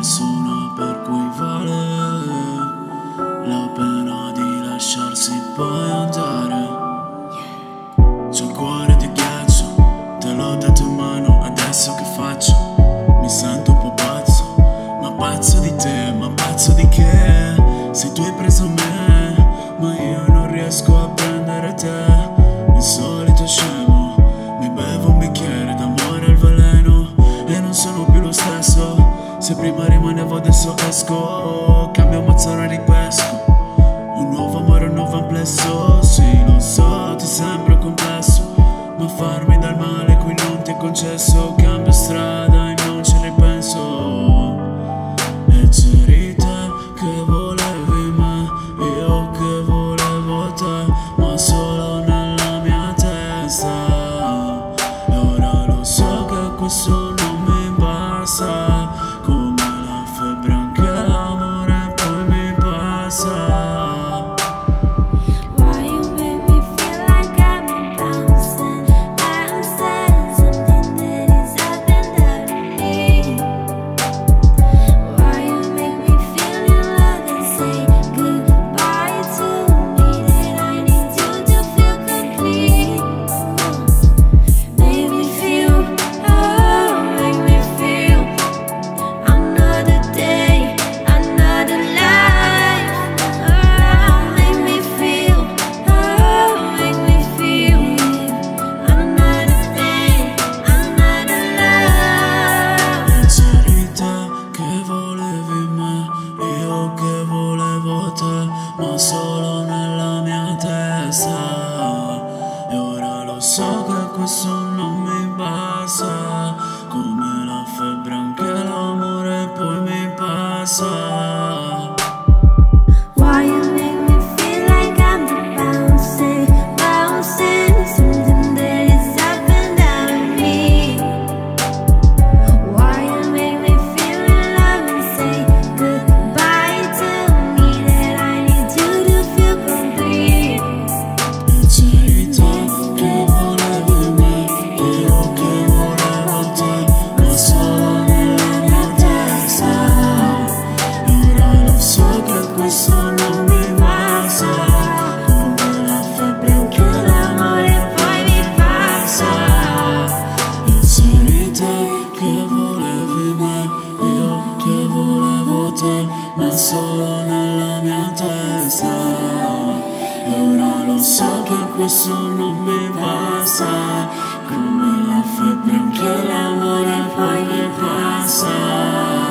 persona per cui vale la pena di lasciarsi poi andare. C'ho il cuore di ghiaccio, te l'ho dato in mano, adesso che faccio? Mi sento un po' pazzo, ma pazzo di te, ma pazzo di che? Se tu hai preso me, ma io non riesco a prendere te. Il solito scemo, mi bevo un bicchiere d'amore al veleno e non sono più lo stesso. Se prima rimanevo adesso esco, cambio mazzara e ripesco. Un nuovo amore, un nuovo amplesso. Sì, lo so, ti sembra complesso, ma farmi del male qui non ti è concesso. Cambio strada e non ci ripenso. E c'eri te che volevi me, io che volevo te, ma solo nella mia testa. E ora lo so che questo non mi basta, come la febbre anche l'amore poi mi passa. Ma solo nella mia testa. E ora lo so che questo non mi basta, come la febbre anche l'amore poi mi passa. Why you make me feel like I'm bouncing, bouncing, something that is up and down in me. Why you make me feel in love and say goodbye to me, that I need you to feel complete. E c'eri te che volevi me, io che volevo te, ma solo nella mia testa. E ora lo so che questo non mi basta, come la febbre anche l'amore poi mi passa. E c'eri te che volevi me, io che volevo te, ma solo nella mia testa. E ora lo so che questo non mi basta, come la febbre anche l'amore poi mi passa.